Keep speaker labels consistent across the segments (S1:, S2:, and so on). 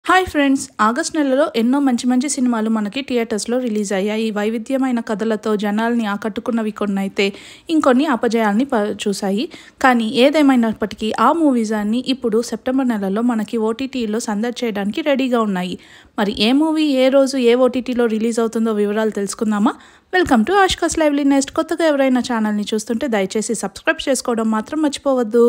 S1: Hi friends, August నెలలో ఎన్నో మంచి మంచి సినిమాలు మనకి థియేటర్స్లో రిలీజ్ అయ్యాయి. వైవిధ్యమైన కథలతో జనాల్ని ఆకట్టుకున్నవి కొన్ని అయితే ఇంకొన్ని అపజయాల్ని చూశాయి. కానీ ఏదేమైనప్పటికీ ఆ మూవీస్ అన్ని ఇప్పుడు సెప్టెంబర్ నెలలో మనకి ఓటీటీలో సందడి చేయడానికి రెడీగా ఉన్నాయి. మరి ఏ మూవీ ఏ రోజు ఏ ఓటీటీలో రిలీజ్ అవుతుందో వివరాలు తెలుసుకుందామా? వెల్కమ్ టు ఆష్కాస్ లైవ్లీ నెస్ట్. కొత్తగా ఎవరైనా ఛానల్ని చూస్తుంటే దయచేసి సబ్స్క్రైబ్ చేసుకోవడం మాత్రం మర్చిపోవద్దు.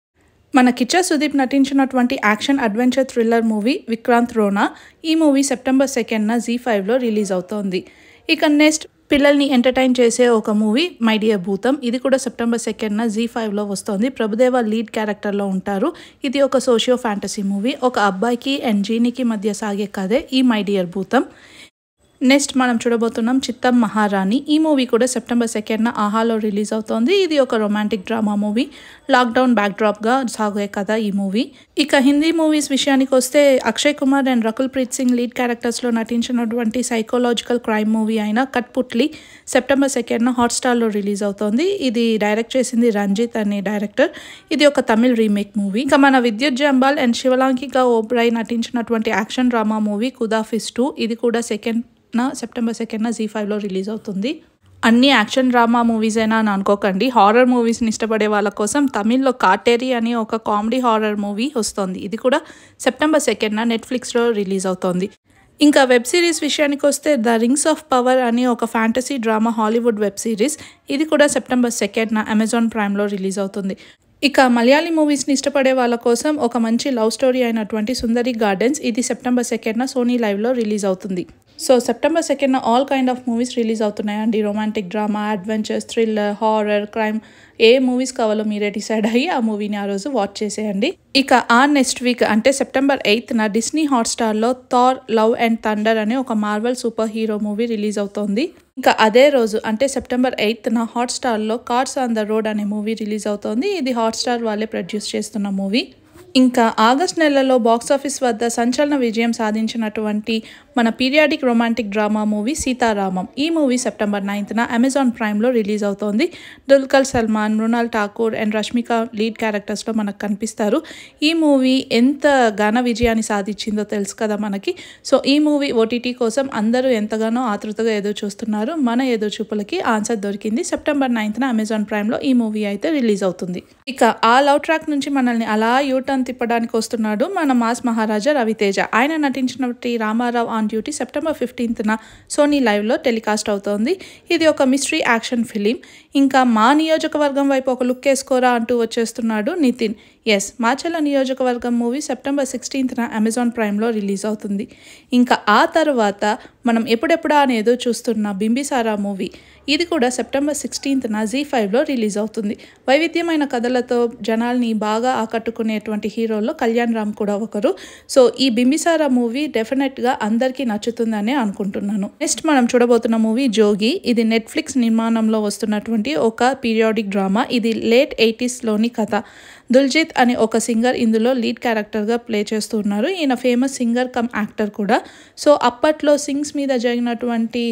S1: మన కిచ్చా సుదీప్ నటించినటువంటి action adventure thriller movie Vikrant Rona. ఈ మూవీ సెప్టెంబర్ 2న జీ5లో రిలీజ్ అవుతోంది. ఇక నెక్స్ట్ పిల్లల్ని ఎంటర్టైన్ చేసే ఒక మూవీ మై డియర్ భూతం. ఇది కూడా సెప్టెంబర్ 2న జీ5లో వస్తుంది. ప్రభుదేవ లీడ్ క్యారెక్టర్లో ఉంటారు. ఇది ఒక సోషియో ఫ్యాంటసీ మూవీ. ఒక అబ్బాయికి అండ్ జీనికి మధ్య సాగే కథే ఈ మై డియర్ భూతం. నెక్స్ట్ మనం చూడబోతున్నాం చిత్తం మహారాణి. ఈ మూవీ కూడా సెప్టెంబర్ 2న ఆహాలో రిలీజ్ అవుతోంది. ఇది ఒక రొమాంటిక్ డ్రామా మూవీ. లాక్డౌన్ బ్యాక్డ్రాప్గా సాగే కథ ఈ మూవీ. ఇక హిందీ మూవీస్ విషయానికి వస్తే అక్షయ్ కుమార్ అండ్ రకుల్ ప్రీత్ సింగ్ లీడ్ క్యారెక్టర్స్లో నటించినటువంటి సైకలాజికల్ క్రైమ్ మూవీ అయిన కట్పుట్లి సెప్టెంబర్ 2న హాట్స్టార్లో రిలీజ్ అవుతోంది. ఇది డైరెక్ట్ చేసింది రంజిత్ అనే డైరెక్టర్. ఇది ఒక తమిళ్ రీమేక్ మూవీ. ఇక మన విద్యుత్ జంబాల్ అండ్ శివలాంకిక ఓబ్రాయ్ నటించినటువంటి యాక్షన్ డ్రామా మూవీ కుదాఫిస్ 2. ఇది కూడా సెప్టెంబర్ 2న జీ5లో రిలీజ్ అవుతుంది. అన్ని యాక్షన్ డ్రామా మూవీస్ అయినా అని అనుకోకండి. హారర్ మూవీస్ని ఇష్టపడే వాళ్ళ కోసం తమిళ్లో కాటేరి అని ఒక కామెడీ హారర్ మూవీ వస్తుంది. ఇది కూడా సెప్టెంబర్ 2న నెట్ఫ్లిక్స్లో రిలీజ్ అవుతుంది. ఇంకా వెబ్ సిరీస్ విషయానికి వస్తే ద రింగ్స్ ఆఫ్ పవర్ అని ఒక fantasy drama Hollywood web series. ఇది కూడా సెప్టెంబర్ 2న అమెజాన్ ప్రైమ్లో రిలీజ్ అవుతుంది. ఇక మలయాళీ మూవీస్ని ఇష్టపడే వాళ్ళ కోసం ఒక మంచి లవ్ స్టోరీ అయినటువంటి సుందరి గార్డెన్స్. ఇది సెప్టెంబర్ 2న సోనీ లైవ్లో రిలీజ్ అవుతుంది. సో సెప్టెంబర్ 2న all kind of movies release అవుతున్నాయండి. Romantic drama, adventures, thriller, horror, crime, ఏ మూవీస్ కావాలో మీరే డిసైడ్ అయ్యి ఆ మూవీని ఆ రోజు వాచ్ చేసేయండి. ఇక నెక్స్ట్ వీక్ అంటే సెప్టెంబర్ 8న డిస్నీ హాట్స్టార్లో థార్ లవ్ అండ్ థండర్ అనే ఒక Marvel super hero movie release అవుతోంది. ఇంకా అదే రోజు అంటే సెప్టెంబర్ 8న హాట్స్టార్లో కార్స్ ఆన్ ద రోడ్ అనే మూవీ రిలీజ్ అవుతోంది. ఇది హాట్స్టార్ వాళ్ళే ప్రొడ్యూస్ చేస్తున్న మూవీ. ఇంకా ఆగస్ట్ నెలలో బాక్సాఫీస్ వద్ద సంచలన విజయం సాధించినటువంటి మన periodic romantic drama movie Sita Ramam. ఈ మూవీ సెప్టెంబర్ 9న అమెజాన్ ప్రైమ్లో రిలీజ్ అవుతోంది. దుల్కర్ సల్మాన్, మృణాల్ ఠాకూర్ అండ్ రష్మిక లీడ్ క్యారెక్టర్స్లో మనకు కనిపిస్తారు. ఈ మూవీ ఎంత ఘన విజయాన్ని సాధించిందో తెలుసు కదా మనకి. సో ఈ మూవీ ఓటీటీ కోసం అందరూ ఎంతగానో ఆతృతగా ఎదురు చూస్తున్నారు. మన ఎదురు చూపులకి ఆన్సర్ దొరికింది. సెప్టెంబర్ 9న అమెజాన్ ప్రైమ్లో ఈ మూవీ అయితే రిలీజ్ అవుతుంది. ఇక ఆ లవ్ ట్రాక్ నుంచి మనల్ని అలా యూటర్న్ తిప్పడానికి వస్తున్నాడు మన మాస్ మహారాజా రవితేజ. ఆయన నటించినటువంటి రామారావు ఆన్ డ్యూటీ సెప్టెంబర్ 15న సోనీ లైవ్లో టెలికాస్ట్ అవుతోంది. ఇది ఒక మిస్టరీ యాక్షన్ ఫిలిం. ఇంకా మా నియోజకవర్గం వైపు ఒక లుక్ వేసుకోరా అంటూ వచ్చేస్తున్నాడు నితిన్. మాచెర్ల నియోజకవర్గం మూవీ సెప్టెంబర్ 16న అమెజాన్ ప్రైమ్లో రిలీజ్ అవుతుంది. ఇంకా ఆ తర్వాత మనం ఎప్పుడెప్పుడా అని ఏదో చూస్తున్న బింబిసారా మూవీ. ఇది కూడా సెప్టెంబర్ 16న జీ5లో రిలీజ్ అవుతుంది. వైవిధ్యమైన కథలతో జనాల్ని బాగా ఆకట్టుకునేటువంటి హీరోల్లో కళ్యాణ్ రామ్ కూడా ఒకరు. సో ఈ బింబిసారా మూవీ డెఫినెట్గా అందరికీ నచ్చుతుందనే అనుకుంటున్నాను. నెక్స్ట్ మనం చూడబోతున్న మూవీ జోగి. ఇది నెట్ఫ్లిక్స్ నిర్మాణంలో వస్తున్నటువంటి ఒక పీరియాడిక్ డ్రామా. ఇది లేట్ 80sలోని కథ. దుల్జిత్ అనే ఒక సింగర్ ఇందులో లీడ్ క్యారెక్టర్గా ప్లే చేస్తున్నారు. ఈయన ఫేమస్ సింగర్ కమ్ యాక్టర్ కూడా. సో అప్పట్లో సింగ్స్ మీద జరిగినటువంటి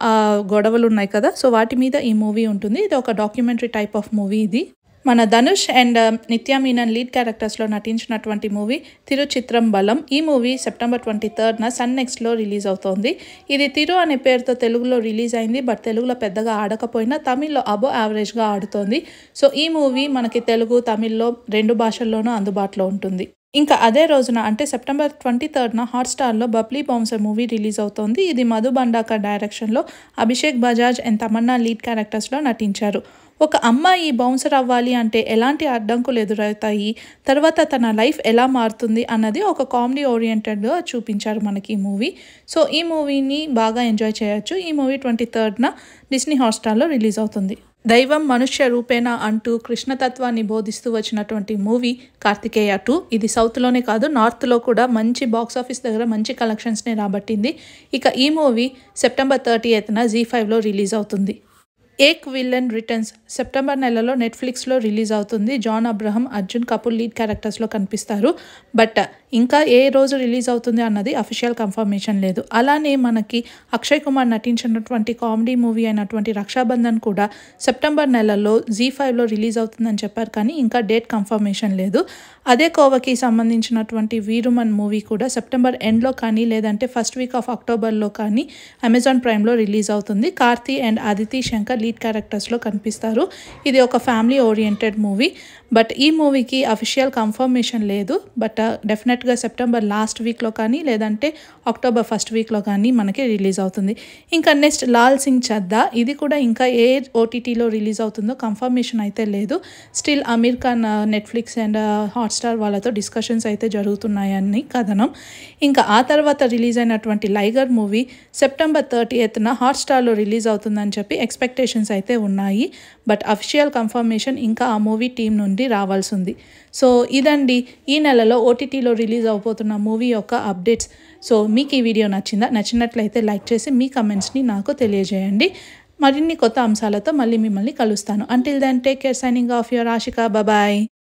S1: గొడవలు ఉన్నాయి కదా, సో వాటి మీద ఈ మూవీ ఉంటుంది. ఇది ఒక డాక్యుమెంటరీ టైప్ ఆఫ్ మూవీ. ఇది మన ధనుష్ అండ్ నిత్య మీనన్ లీడ్ క్యారెక్టర్స్లో నటించినటువంటి మూవీ తిరుచిత్రంబలం. ఈ మూవీ సెప్టెంబర్ 23న సన్ నెక్స్ట్లో రిలీజ్ అవుతోంది. ఇది తిరు అనే పేరుతో తెలుగులో రిలీజ్ అయింది. బట్ తెలుగులో పెద్దగా ఆడకపోయినా తమిళ్లో అబో యావరేజ్గా ఆడుతోంది. సో ఈ మూవీ మనకి తెలుగు, తమిళ్లో 2 భాషల్లోనూ అందుబాటులో ఉంటుంది. ఇంకా అదే రోజున అంటే సెప్టెంబర్ 23న హాట్స్టార్లో బబ్లీ బౌన్సర్ మూవీ రిలీజ్ అవుతోంది. ఇది మధు బండాకర్ డైరెక్షన్లో అభిషేక్ బజాజ్ అండ్ తమన్నా లీడ్ క్యారెక్టర్స్లో నటించారు. ఒక అమ్మాయి బౌన్సర్ అవ్వాలి అంటే ఎలాంటి అడ్డంకులు ఎదురవుతాయి, తర్వాత తన లైఫ్ ఎలా మారుతుంది అన్నది ఒక కామెడీ ఓరియంటెడ్గా చూపించారు మనకి ఈ మూవీ. సో ఈ మూవీని బాగా ఎంజాయ్ చేయొచ్చు. ఈ మూవీ 23న డిస్నీ హాట్స్టార్లో రిలీజ్ అవుతుంది. దైవం మనుష్య రూపేణ అంటూ కృష్ణతత్వాన్ని బోధిస్తూ వచ్చినటువంటి మూవీ కార్తికేయ2. ఇది సౌత్లోనే కాదు నార్త్లో కూడా మంచి బాక్సాఫీస్ దగ్గర మంచి కలెక్షన్స్ని రాబట్టింది. ఇక ఈ మూవీ సెప్టెంబర్ 30న జీ5లో రిలీజ్ అవుతుంది. ఏక్ విలన్ రిటర్న్స్ సెప్టెంబర్ నెలలో నెట్ఫ్లిక్స్లో రిలీజ్ అవుతుంది. John Abraham, Arjun Kapoor lead క్యారెక్టర్స్లో కనిపిస్తారు. బట్ ఇంకా ఏ రోజు రిలీజ్ అవుతుంది అన్నది అఫీషియల్ కన్ఫర్మేషన్ లేదు. అలానే మనకి అక్షయ్ కుమార్ నటించినటువంటి కామెడీ మూవీ అయినటువంటి రక్షాబంధన్ కూడా సెప్టెంబర్ నెలలో Zee5లో రిలీజ్ అవుతుందని చెప్పారు, కానీ ఇంకా డేట్ కన్ఫర్మేషన్ లేదు. అదే కోవకి సంబంధించినటువంటి వీరుమన్ మూవీ కూడా సెప్టెంబర్ ఎండ్లో కానీ లేదంటే ఫస్ట్ వీక్ ఆఫ్ అక్టోబర్లో కానీ అమెజాన్ ప్రైమ్లో రిలీజ్ అవుతుంది. కార్తీ అండ్ అదితి శంకర్ లీడ్ క్యారెక్టర్స్లో కనిపిస్తారు. ఇది ఒక ఫ్యామిలీ ఓరియంటెడ్ మూవీ. బట్ ఈ మూవీకి అఫీషియల్ కన్ఫర్మేషన్ లేదు. బట్ డెఫినెట్గా సెప్టెంబర్ లాస్ట్ వీక్లో కానీ లేదంటే అక్టోబర్ ఫస్ట్ వీక్లో కానీ మనకి రిలీజ్ అవుతుంది. ఇంకా నెక్స్ట్ లాల్ సింగ్ చద్దా, ఇది కూడా ఇంకా ఏ ఓటీటీలో రిలీజ్ అవుతుందో కన్ఫర్మేషన్ అయితే లేదు. Still Aamir Khan Netflix and Hotstar వాళ్ళతో డిస్కషన్స్ అయితే జరుగుతున్నాయని కథనం. ఇంకా ఆ తర్వాత రిలీజ్ అయినటువంటి లైగర్ మూవీ సెప్టెంబర్ 30న హాట్స్టార్లో రిలీజ్ అవుతుందని చెప్పి ఎక్స్పెక్టేషన్స్ అయితే ఉన్నాయి. బట్ అఫీషియల్ కన్ఫర్మేషన్ ఇంకా ఆ మూవీ టీం నుండి రావాల్సి ఉంది. సో ఇదండి ఈ నెలలో ఓటీటీలో రిలీజ్ అవబోతున్న మూవీ యొక్క అప్డేట్స్. సో మీకు ఈ వీడియో నచ్చినట్లయితే లైక్ చేసి మీ కమెంట్స్ని నాకు తెలియజేయండి. మరిన్ని కొత్త అంశాలతో మళ్ళీ మిమ్మల్ని కలుస్తాను. Until then take care, signing off your Ashika. Bye.